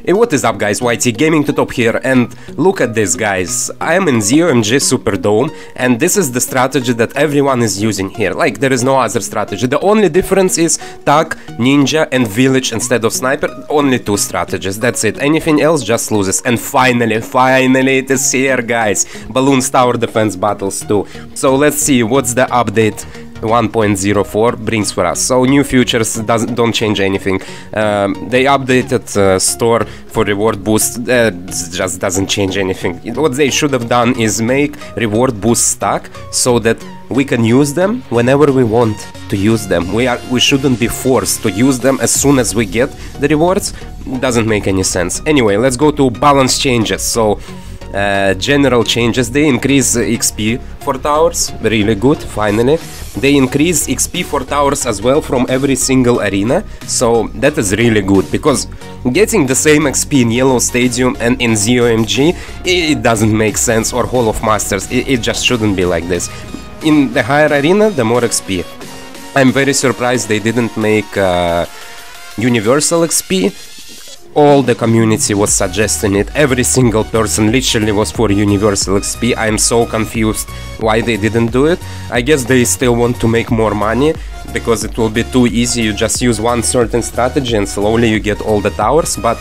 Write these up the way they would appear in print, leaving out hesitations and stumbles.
What is up, guys? YT Gaming to Top here, and look at this, guys. I am in ZOMG Superdome, and this is the strategy that everyone is using here. Like, there is no other strategy. The only difference is Tag, Ninja, and Village instead of Sniper. Only two strategies, that's it. Anything else just loses. And finally, it is here, guys. Bloons Tower Defense Battles 2. So let's see what's the update 1.04 brings for us. So new features don't change anything. They updated store for reward boost. Just doesn't change anything. What they should have done is make reward boost stack so that we can use them whenever we want to use them. We shouldn't be forced to use them as soon as we get the rewards. Doesn't make any sense. Anyway, let's go to balance changes. So general changes, they increase XP for towers, really good, finally. They increase XP for towers as well from every single arena, so that is really good, because getting the same XP in Yellow Stadium and in ZOMG, it doesn't make sense, or Hall of Masters, it just shouldn't be like this. In the higher arena, the more XP. I'm very surprised they didn't make universal XP. All the community was suggesting it, every single person literally was for universal XP. I'm so confused why they didn't do it. I guess they still want to make more money, because it will be too easy. You just use one certain strategy and slowly you get all the towers, but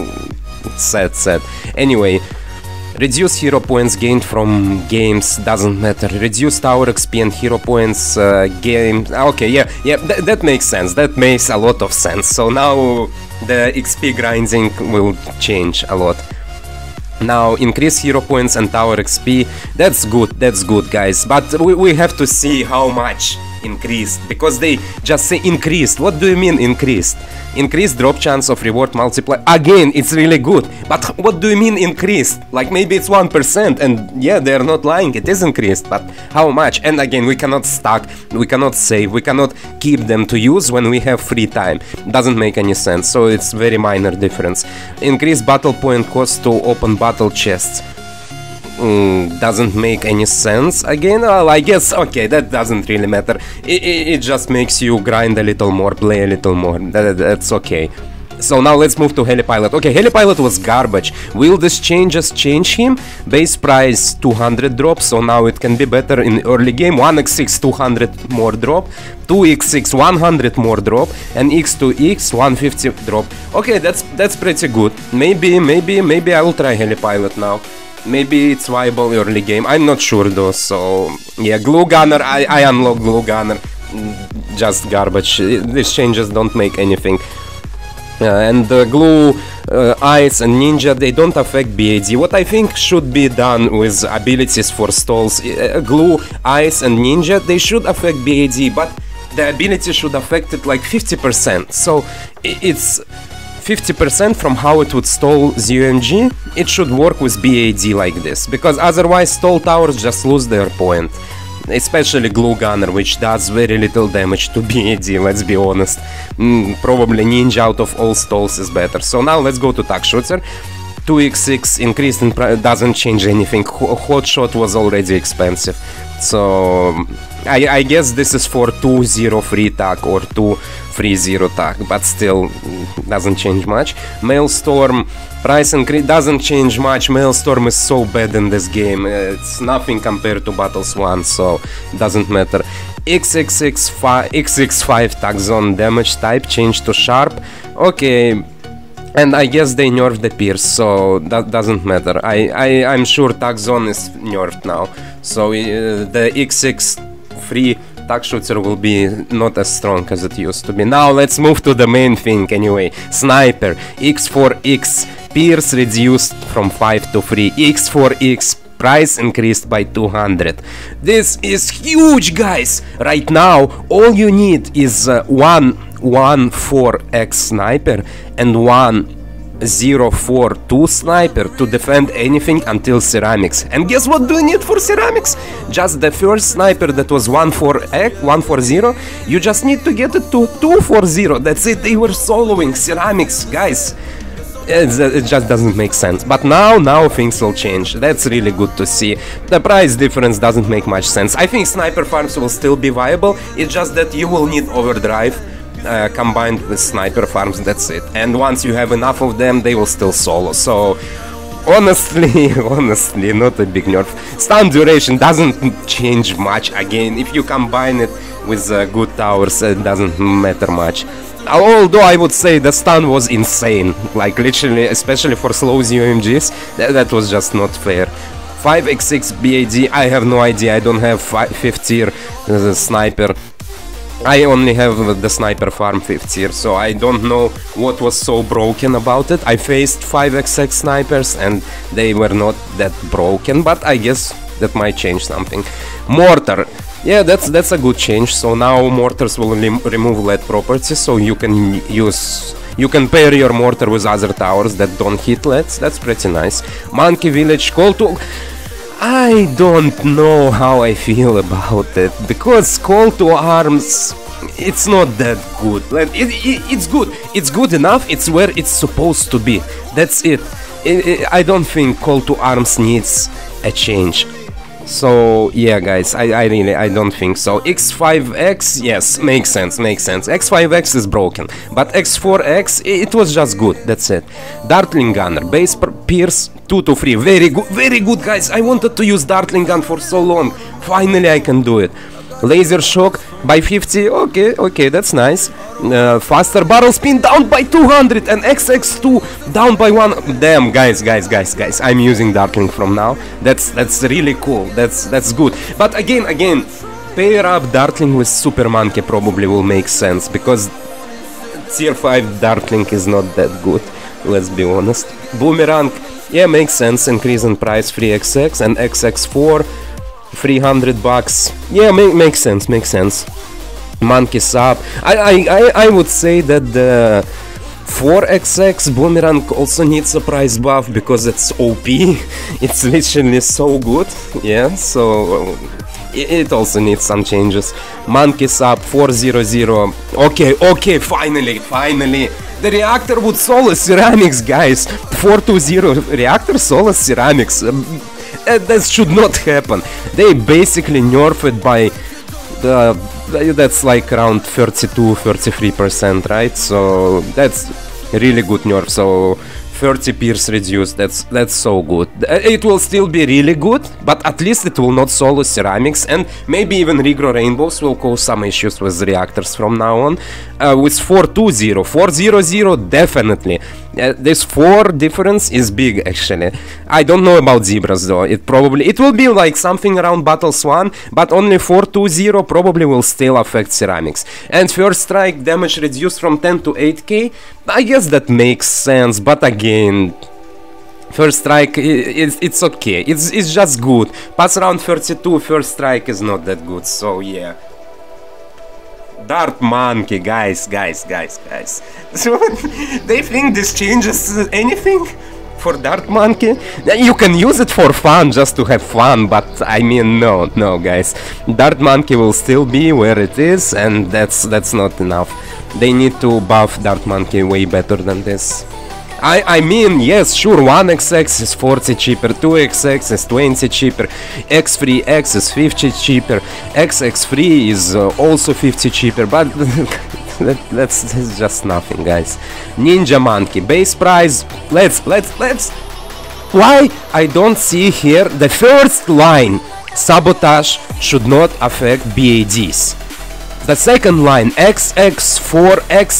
sad. Anyway, reduce hero points gained from games, doesn't matter. Reduce tower XP and hero points game. Okay, yeah, that makes sense. That makes a lot of sense. So now the XP grinding will change a lot. Now increase hero points and tower XP. That's good, guys. But we have to see how much increased, because they just say increased. What do you mean increased? Increased drop chance of reward multiply. Again, it's really good, but what do you mean increased? Like, maybe it's 1%, and yeah, they're not lying, it is increased, but how much? And again, we cannot stack, we cannot save, we cannot keep them to use when we have free time. Doesn't make any sense, so it's very minor difference. Increase battle point cost to open battle chests. Doesn't make any sense. Again, well, I guess, okay, that doesn't really matter. It just makes you grind a little more, play a little more. That's okay. So now let's move to Helipilot. Okay, Helipilot was garbage. Will this changes change him? Base price 200 drop, so now it can be better in early game. 1x6 200 more drop, 2x6 100 more drop, and x2x 150 drop. Okay, that's pretty good. Maybe I will try Helipilot now. Maybe it's viable early game, I'm not sure though. So yeah, Glue Gunner, I unlocked Glue Gunner, just garbage. These changes don't make anything. And Glue, Ice and Ninja, they don't affect BAD. What I think should be done with abilities for stalls, Glue, Ice and Ninja, they should affect BAD, but the ability should affect it like 50%. So it's 50% from how it would stall ZOMG. It should work with BAD like this, because otherwise stall towers just lose their point. Especially Glue Gunner, which does very little damage to BAD, let's be honest. Probably Ninja out of all stalls is better. So now let's go to Tag Shooter. 2x6 increased in price doesn't change anything. Hot Shot was already expensive. So I guess this is for 2-0 free tag or 2-3-0 tag, but still doesn't change much. Maelstrom price increase doesn't change much. Maelstrom is so bad in this game, it's nothing compared to Battles 1, so doesn't matter. X65 tag zone damage type changed to sharp. Okay, and I guess they nerfed the pierce, so that doesn't matter. I'm sure tag zone is nerfed now, so the X6 free tag shooter will be not as strong as it used to be. Now let's move to the main thing anyway. Sniper, X4X, pierce reduced from 5 to 3, X4X, price increased by 200. This is huge, guys! Right now, all you need is one 4x sniper and one 042 sniper to defend anything until ceramics. And guess what do you need for ceramics? Just the first sniper that was 140. You just need to get it to 240. That's it. They were soloing ceramics, guys. It just doesn't make sense. But now things will change. That's really good to see. The price difference doesn't make much sense. I think sniper farms will still be viable. It's just that you will need overdrive combined with sniper farms, that's it. And once you have enough of them, they will still solo. So honestly, not a big nerf. Stun duration doesn't change much. Again, if you combine it with good towers, it doesn't matter much. Although I would say the stun was insane, like literally, especially for slow ZOMGs, that was just not fair. 5x6 BAD, I have no idea, I don't have 5th tier sniper. I only have the sniper farm 5th tier, so I don't know what was so broken about it. I faced 5xx snipers and they were not that broken, but I guess that might change something. Mortar, yeah, that's a good change. So now mortars will remove lead properties, so you can pair your mortar with other towers that don't hit leads. That's pretty nice. Monkey village, call to... I don't know how I feel about it, because call to arms, it's not that good. Like, it's good, it's good enough, it's where it's supposed to be, that's it. I don't think call to arms needs a change. So yeah guys, I don't think so. X5X, yes, makes sense. X5X is broken, but X4X, it was just good, that's it. Dartling gunner, base pierce 2 to 3, very good guys. I wanted to use Dartling gun for so long, finally I can do it. Laser shock by 50, okay, that's nice. Faster barrel spin down by 200 and XX2 down by 1. Damn, guys, I'm using Dartling from now. That's really cool. That's good. But again, pair up Dartling with Super Monkey probably will make sense, because tier 5 Dartling is not that good. Let's be honest. Boomerang, yeah, makes sense. Increase in price 3xx and XX4. $300, yeah, makes sense. Monkey sub, I would say that the 4xx boomerang also needs a price buff, because it's OP. It's literally so good, yeah, so it also needs some changes. Monkey sub 400, okay, finally the reactor would solo ceramics, guys. 420 reactor solo ceramics. That should not happen. They basically nerfed by that's like around 32-33%, right? So that's really good nerf. So 30 pierce reduced, that's so good. It will still be really good, but at least it will not solo ceramics, and maybe even regro rainbows will cause some issues with reactors from now on. With 400, definitely. This 4 difference is big, actually. I don't know about zebras though. It will be like something around battles 1, but only 420 probably will still affect ceramics. And first strike damage reduced from 10 to 8k, I guess that makes sense, but again, first strike, it's okay, it's just good. Pass around 32, first strike is not that good, so yeah. Dart Monkey, guys. So, they think this changes anything for Dart Monkey? You can use it for fun, just to have fun, but I mean, no, guys. Dart Monkey will still be where it is, and that's not enough. They need to buff Dart Monkey way better than this. I mean, yes, sure, 1xx is 40 cheaper, 2xx is 20 cheaper, x3x is 50 cheaper, xx3 is also 50 cheaper, but that's just nothing, guys. Ninja Monkey, base price, let's. Why I don't see here the first line, sabotage should not affect BADs. The second line, xx4,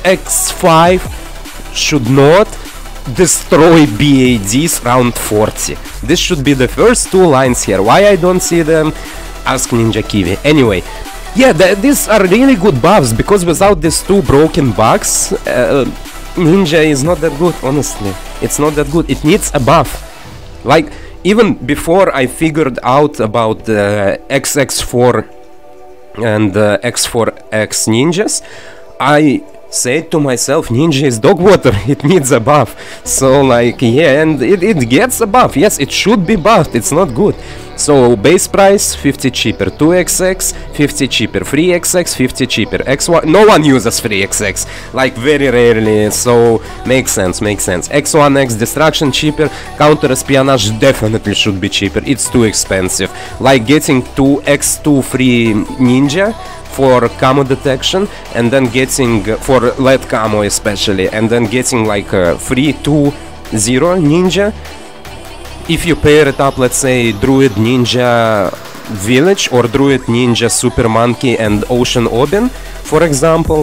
xx5 should not destroy BADs round 40. This should be the first 2 lines here. Why I don't see them? Ask Ninja Kiwi. Anyway, yeah, these are really good buffs, because without these 2 broken bugs, Ninja is not that good, honestly. It's not that good. It needs a buff. Like, even before I figured out about the XX4 and X4X ninjas, I said to myself, Ninja is dog water, it needs a buff. So like, yeah, and it gets a buff. Yes, it should be buffed, it's not good. So base price 50 cheaper, 2xx 50 cheaper, 3xx 50 cheaper, x1, no one uses 3xx, like very rarely, so makes sense. X1x destruction cheaper, counter espionage definitely should be cheaper, it's too expensive. Like getting 2x2 free ninja for camo detection, and then getting for lead camo especially, and then getting like a free 2-0 ninja. If you pair it up, let's say Druid Ninja Village or Druid Ninja Super Monkey and Ocean Obin, for example,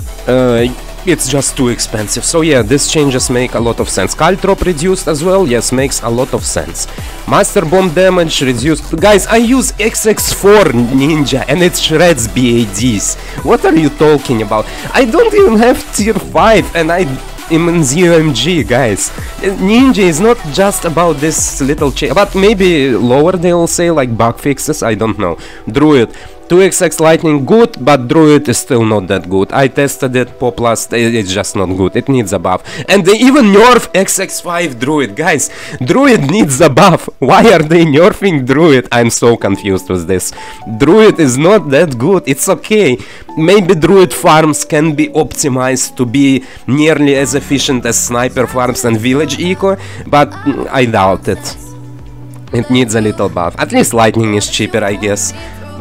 it's just too expensive. So yeah, these changes make a lot of sense. Caltrop reduced as well, yes, makes a lot of sense. Master Bomb damage reduced. Guys, I use XX4 Ninja and it shreds BADs. What are you talking about? I don't even have tier 5 and I am in ZOMG, guys. Ninja is not just about this little change, but maybe lower they will say, like bug fixes, I don't know. Druid 2xx lightning good, but Druid is still not that good. I tested it, Poplast, it's just not good. It needs a buff. And they even nerf XX5 Druid. Guys, Druid needs a buff. Why are they nerfing Druid? I'm so confused with this. Druid is not that good. It's okay. Maybe Druid farms can be optimized to be nearly as efficient as sniper farms and village eco, but I doubt it. It needs a little buff. At least lightning is cheaper, I guess.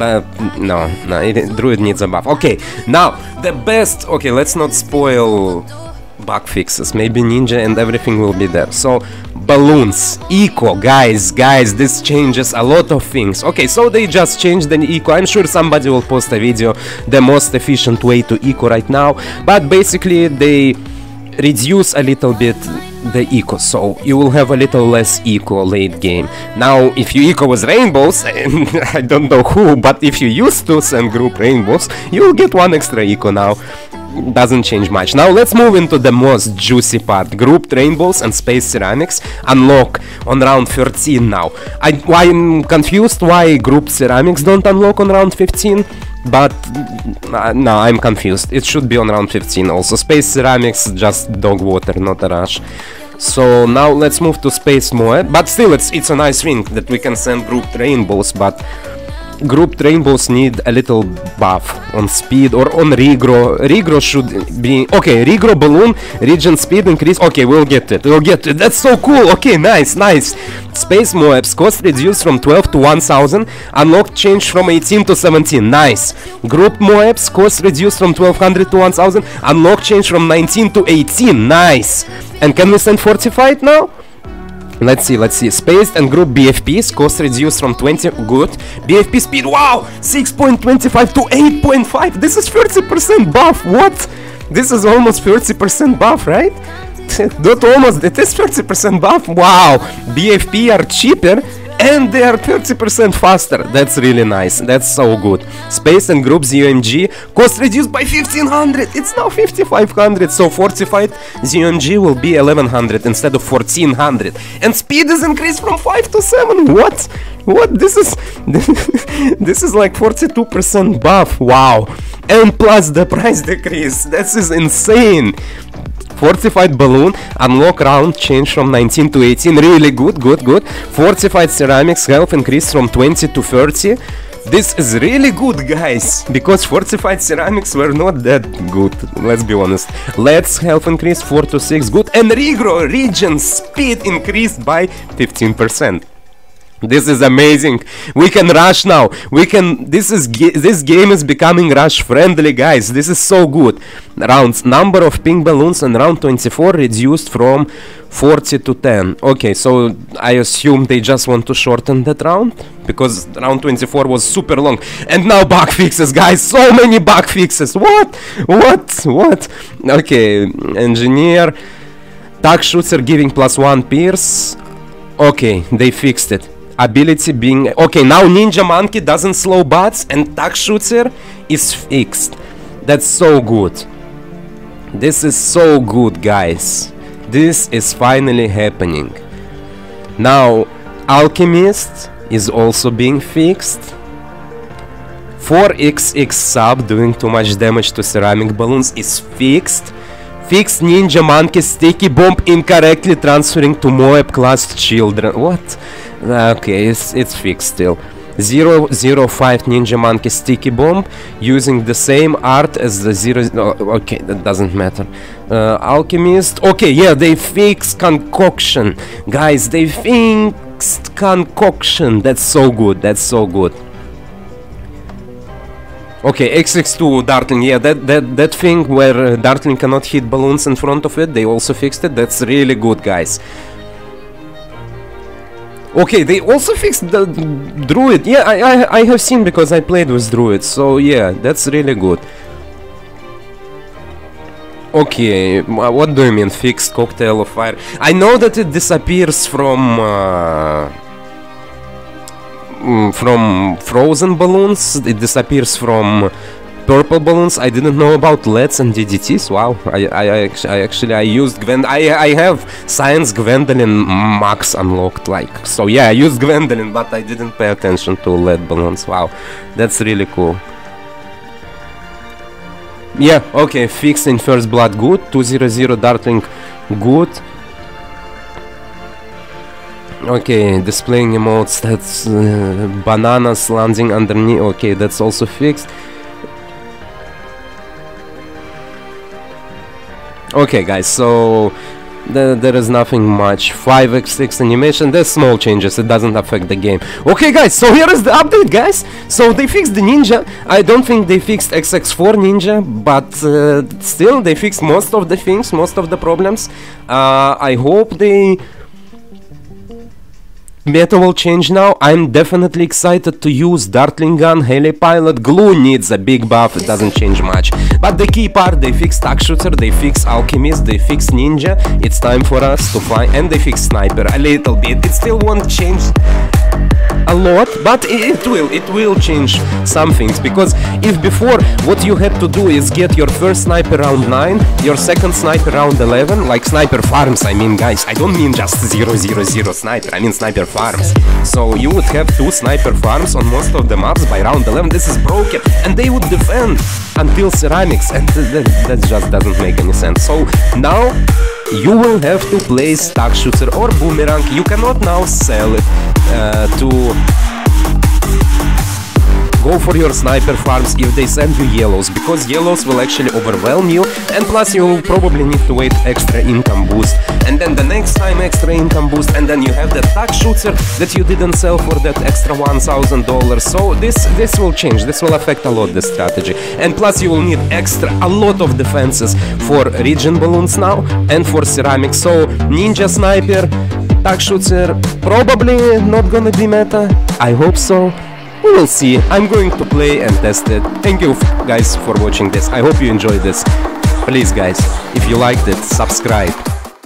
No, Druid needs a buff. Okay, now, the best... Okay, let's not spoil bug fixes. Maybe Ninja and everything will be there. So, balloons, eco, guys, this changes a lot of things. Okay, so they just changed the eco. I'm sure somebody will post a video, the most efficient way to eco right now. But basically, they reduce a little bit the eco, so you will have a little less eco late game. Now, if you eco with rainbows, and I don't know who, but if you used to send group rainbows, you will get 1 extra eco now. Doesn't change much. Now let's move into the most juicy part. Grouped rainbows and space ceramics unlock on round 13 now. I'm confused why grouped ceramics don't unlock on round 15. But no, I'm confused. It should be on round 15 also. Space ceramics, just dog water, not a rush. So now let's move to space moab. But still, it's a nice thing that we can send grouped rainbows. But grouped rainbows need a little buff on speed or on regro. Regro should be okay. Regro balloon region speed increase. Okay, we'll get it. That's so cool. Okay, nice. Space moabs cost reduced from 12 to 1000. Unlocked change from 18 to 17. Nice. Group moabs cost reduced from 1200 to 1000. Unlocked change from 19 to 18. Nice. And can we send fortified now? Let's see. Spaced and group BFPs cost reduced from 20. Good. BFP speed. Wow. 6.25 to 8.5. This is 30% buff. What? This is almost 30% buff, right? Not almost. It is 30% buff. Wow. BFP are cheaper and they are 30% faster. That's really nice. That's so good. Space and group ZOMG cost reduced by 1500. It's now 5500. So fortified ZOMG will be 1100 instead of 1400. And speed is increased from 5 to 7. What? This is this is like 42% buff. Wow. And plus the price decrease. This is insane. Fortified balloon, unlock round change from 19 to 18, really good. Fortified ceramics health increase from 20 to 30. This is really good, guys, because fortified ceramics were not that good, let's be honest. Let's health increase 4 to 6, good. And regro region speed increased by 15%. This is amazing. We can rush now. This game is becoming rush friendly, guys. This is so good. Rounds number of pink balloons in round 24 reduced from 40 to 10. Okay, so I assume they just want to shorten that round because round 24 was super long. And now bug fixes, guys. So many bug fixes. What? Okay, engineer, tag shooter giving +1 pierce. Okay, they fixed it. Ability being... Okay, now Ninja Monkey doesn't slow bots and tag shooter is fixed. That's so good. This is so good, guys. This is finally happening. Now, Alchemist is also being fixed. 4xx sub doing too much damage to ceramic balloons is fixed. Fixed Ninja Monkey sticky bomb incorrectly transferring to Moab class children. What? Okay, it's fixed still. 005 Ninja Monkey sticky bomb using the same art as the 0. Okay, that doesn't matter. Alchemist. Okay, yeah, they fixed concoction, guys. They fixed concoction. That's so good. Okay, XX2 Dartling, yeah, that thing where Dartling cannot hit balloons in front of it, they also fixed it. That's really good, guys. Okay, they also fixed the Druid. Yeah, I have seen because I played with Druid, so yeah, that's really good. Okay, what do you mean fixed cocktail of fire? I know that it disappears from frozen balloons, it disappears from purple balloons. I didn't know about LEDs and DDTs. Wow, I used I have Science Gwendolyn Max unlocked, like, so yeah, I used Gwendolyn, but I didn't pay attention to LED balloons. Wow, that's really cool. Yeah, okay, fixed in First Blood, good. 200 Dartling, good. Okay, displaying emotes, that's bananas landing underneath. Okay, that's also fixed. Okay, guys, so there is nothing much. 5x6 animation, there's small changes, it doesn't affect the game. Okay, guys, so here is the update, guys. So they fixed the ninja. I don't think they fixed XX4 ninja, but still they fixed most of the things, most of the problems. I hope they meta will change now. I'm definitely excited to use Dartling gun, Heli pilot. Glue needs a big buff, it doesn't change much. But the key part, they fix Tack Shooter, they fix Alchemist, they fix Ninja. It's time for us to find, and they fix Sniper a little bit. It still won't change a lot, but it will change some things, because if before what you had to do is get your first sniper round 9, your second sniper round 11, like sniper farms, I mean, guys, I don't mean just 000 sniper, I mean sniper farms. So you would have 2 sniper farms on most of the maps by round 11. This is broken, and they would defend until ceramics, and that just doesn't make any sense. So now you will have to place Tack Shooter or Boomerang. You cannot now sell it to go for your sniper farms if they send you yellows, because yellows will actually overwhelm you, and plus you will probably need to wait extra income boost, and then the next time extra income boost, and then you have the Tack Shooter that you didn't sell for that extra $1,000. So this will change, this will affect a lot the strategy, and plus you will need a lot of defenses for region balloons now and for ceramics. So Ninja Sniper, Tack Shooter, probably not gonna be meta. I hope so. We will see. I'm going to play and test it. Thank you guys for watching this. I hope you enjoyed this. Please guys, if you liked it, subscribe.